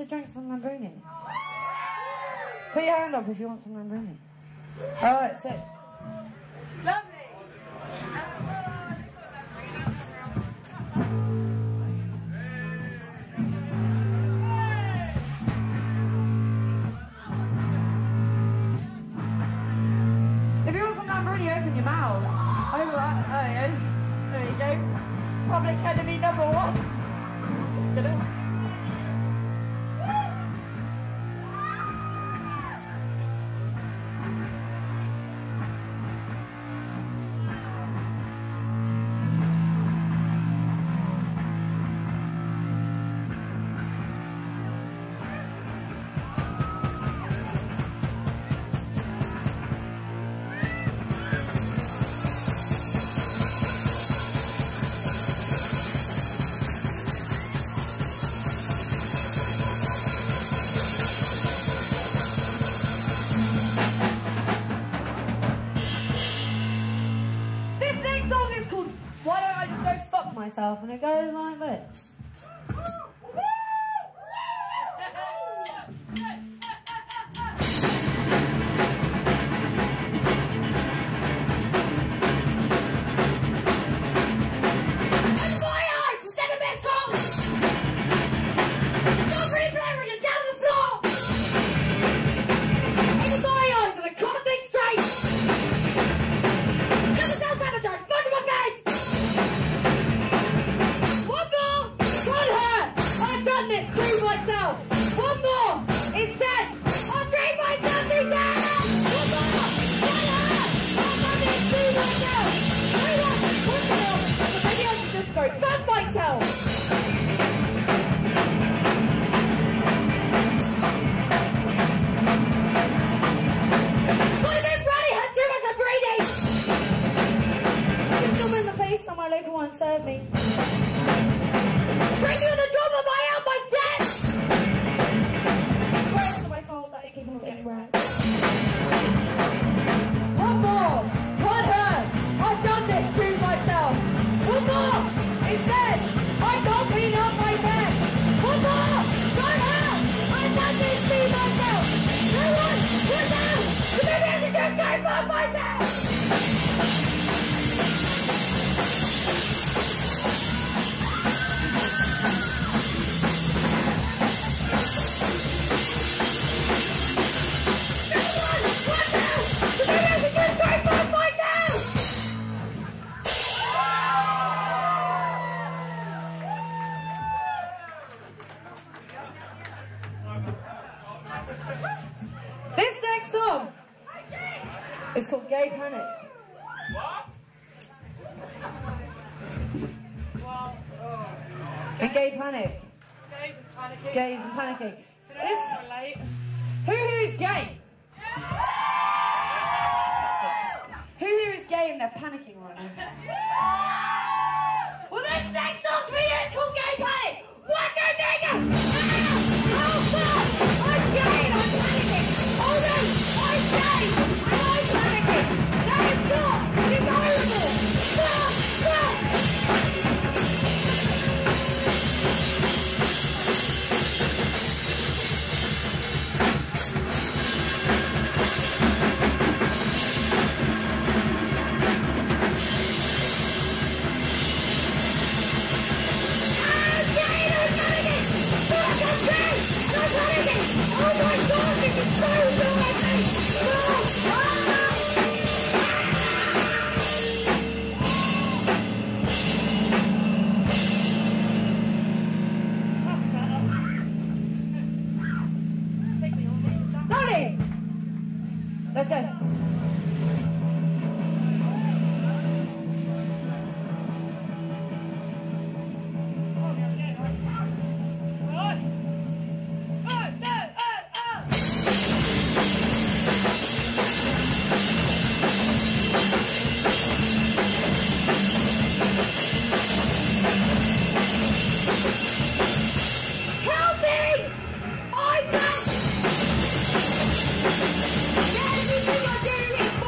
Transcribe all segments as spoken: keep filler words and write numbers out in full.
to drink some Lambruni? Put your hand up if you want some Lambruni. Alright, sick. Lovely. If you want some Lambruni, open your mouth. Over that. There you go. There you go. Public enemy number one. Get it? Myself, and it goes like this. Serve me. Bring me on the drop of my out my desk! Where's the way forward that you keep on getting right? One more! One hurt! I've done this to myself! One more! Instead, I can't clean up my mess! One more! One hurt! I've done this to myself! No one! One down! The baby has to just go for myself! This next song is called Gay Panic. What? Well, And Gay Panic. gays and panicking. Gays and panicking. This, Relate. who here is gay? Who here is gay and they're panicking right now? Well, this next song's for you. It's called Gay Panic. What the nigga? Oh, fuck! I'm gay and I'm panicking. Oh no, I'm gay and I'm panicking. No, it's not. It's horrible. Fuck, fuck. Let's go. Help me! I'm back! Yeah, everything you're doing is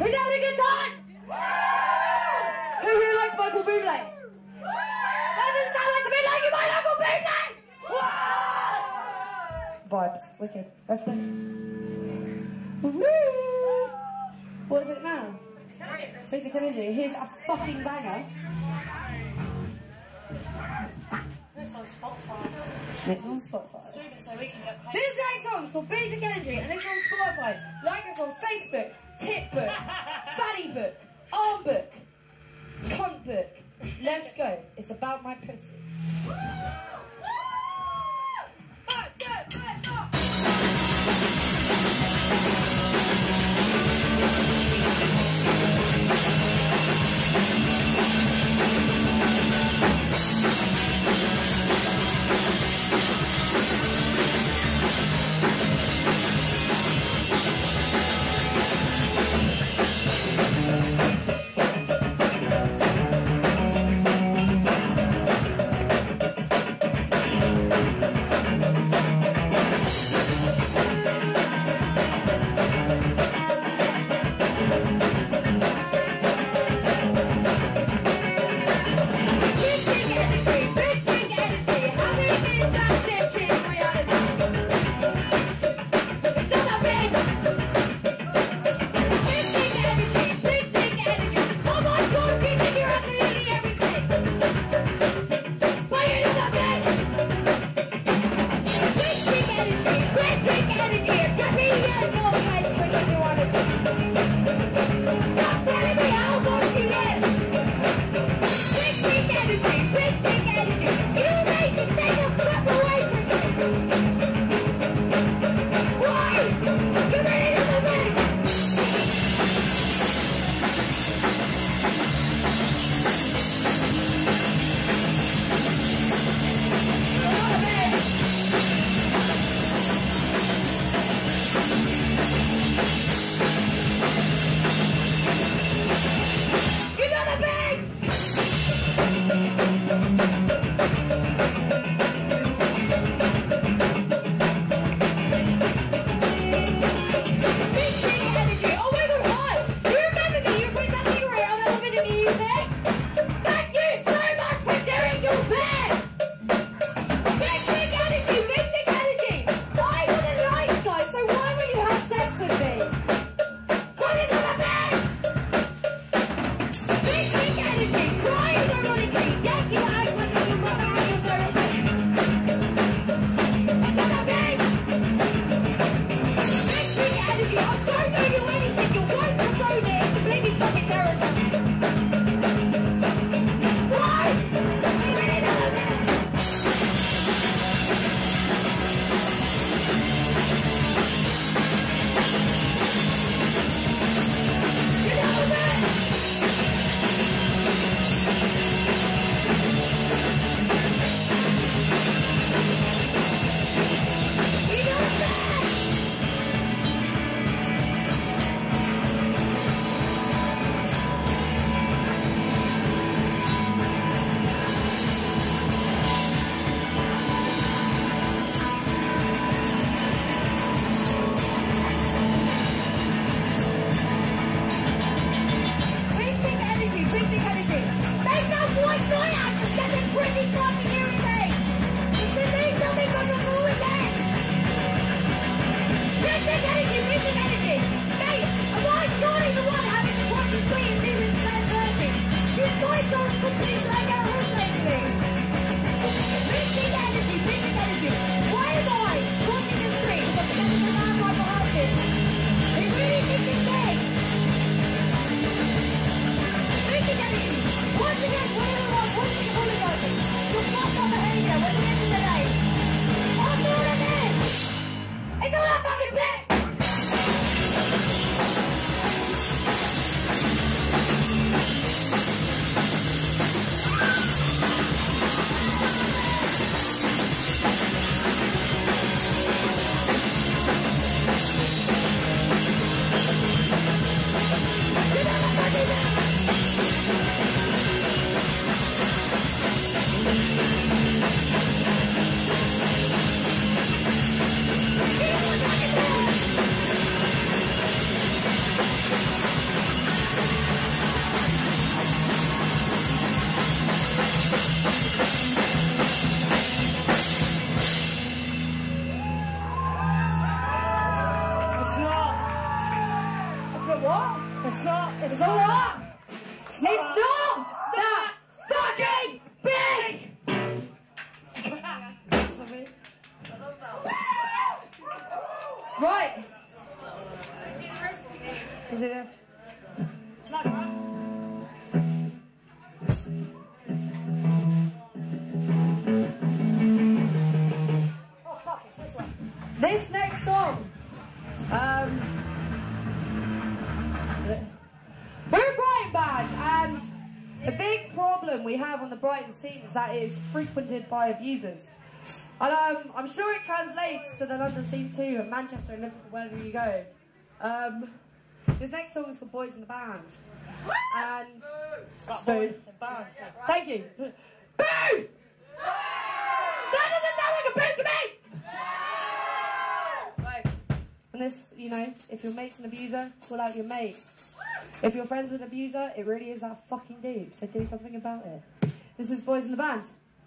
Who's having a good time? Who here likes Michael Bublé? That doesn't sound like a bit like you, my Michael Bublé! Vibes, wicked. Let's go. Woo! What is it now? Basic Energy. Here's a fucking banger. This on Spotify. It's on Spotify. Stream it so we can get paid. This next song's called Basic Energy and it's on Spotify. Like us on Facebook, Tipbook, Fannybook, Armbook, Cuntbook. Let's go. It's about my pussy. It's not. It's It's not not. what? It's not that fucking big! Right. Is it a... Nice, man. Oh fuck! It's this one. This next song, um, we're a Brighton band, and the big problem we have on the Brighton scene is that it's frequented by abusers. And um, I'm sure it translates to the London scene too, and Manchester and Liverpool, wherever you go. Um, this next song is for Boys in the Band. And It's got Boo. boys and bands. thank you. Boo! That doesn't sound like a boo to me! Right. And this, you know, if your mate's an abuser, call out your mate. If you're friends with an abuser, it really is that fucking deep, so do something about it. This is Boys in the Band.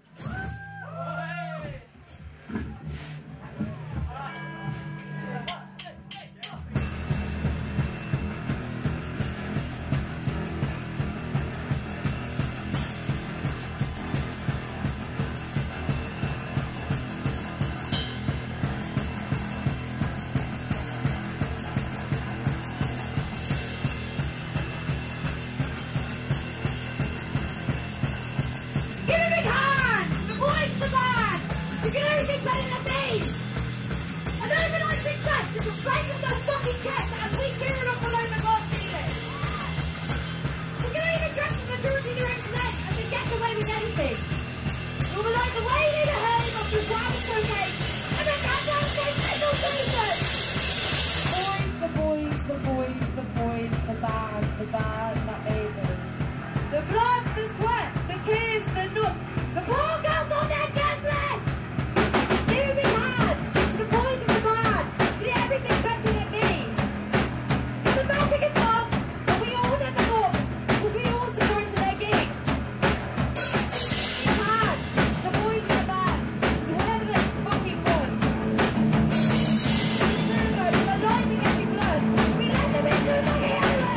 Give me a big hand! The Boys in the Band! You can only think better than me! An overnight success is a break of their fucking chest as we cheer it up all over glass ceiling! We can only trust the majority of their excellence and they get away with anything! You'll be like the wailing herd of your wild cocaine and the goddamn same little season! Boys, the boys, the boys, the boys, the band, the band that made them. The blood, the sweat, the tears, the nook, the poor girls on their guest list! Give me hand to the boys in the band, did everything better than me. The melting is up, but we all let them up, because we all to go to their gig. Hand, the boys in the band, to whatever they fucking want. So, the lighting getting blood, we let them into the fucking island.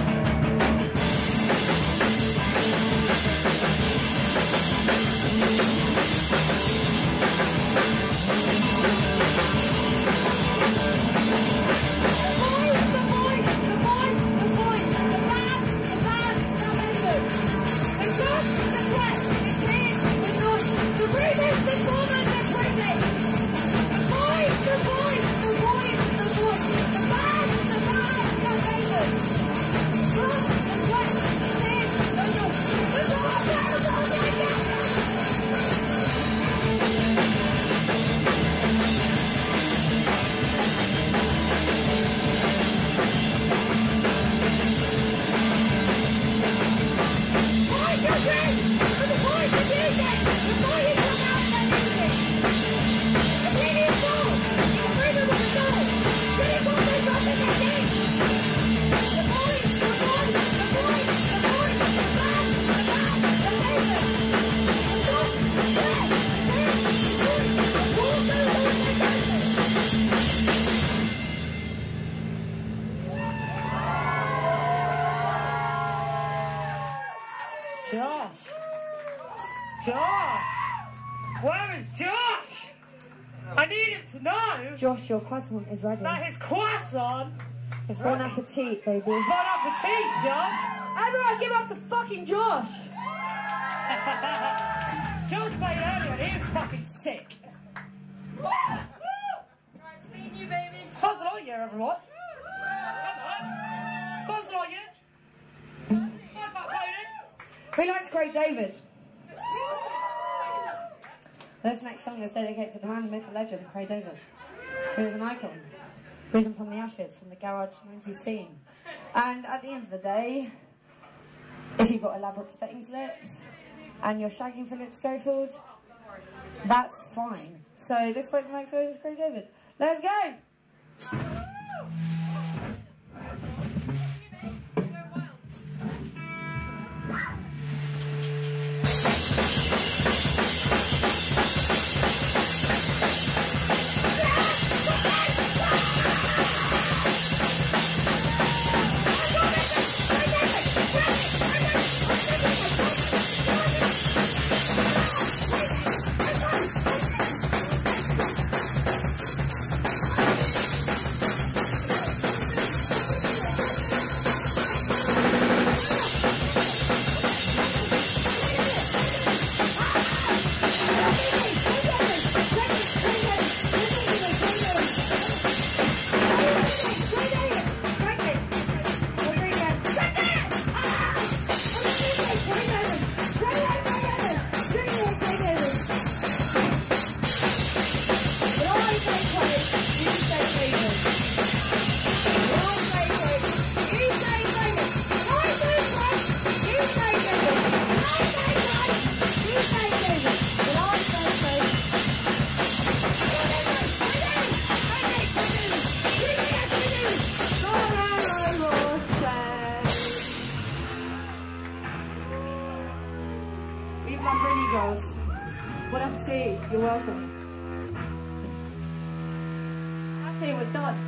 Josh! Josh! Where is Josh? I need him to know Josh, your croissant is ready. that his croissant is Bon ready. appetit, baby. Bon appetit, Josh! Everyone give up to fucking Josh! Josh played earlier and he was fucking sick. Right, it's me and you, baby. Fuzzle all year, everyone. Fuzzle all year. Hi, fat pony. Who likes Craig David? This next song is dedicated to the man, the myth, the legend, Craig David. He was an icon, risen from the ashes, from the garage nineties scene. And at the end of the day, if you've got elaborate spitting slips and you're shagging Philip Schofield, that's fine. So this one next goes is Craig David. Let's go! keep my pretty girls. What up, see? You're welcome. That's it, we're done.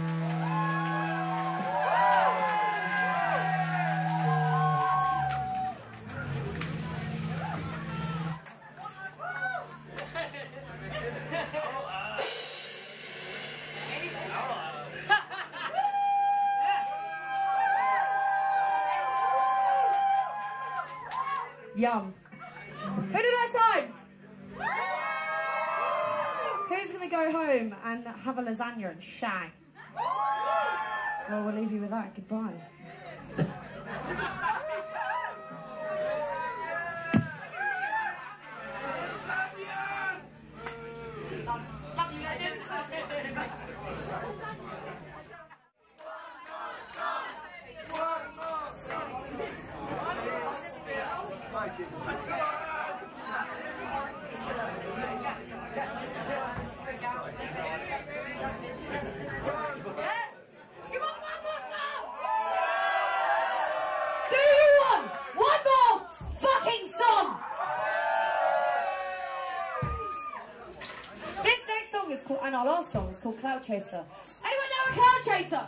Yum. Who did I sign? Who's going to go home and have a lasagna and shag? Well, we'll leave you with that. Goodbye. And our last song is called Cloud Chaser. Anyone know a Cloud Chaser?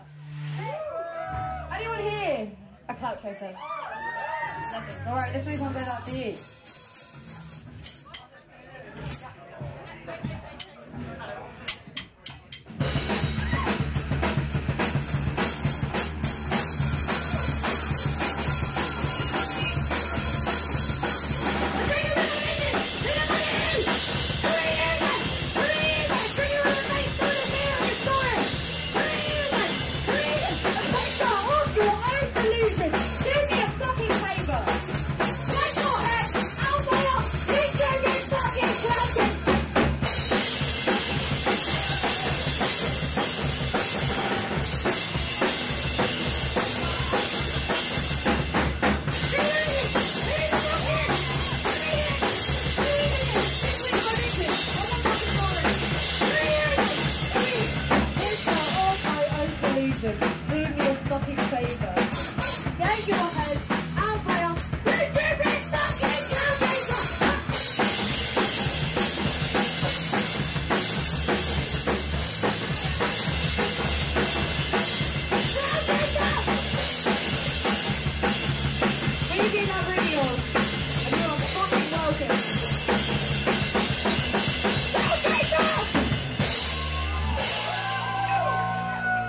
Anyone here a Cloud Chaser? Legends. Alright, let's move on to that for you.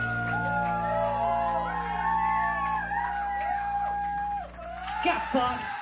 Get fucked.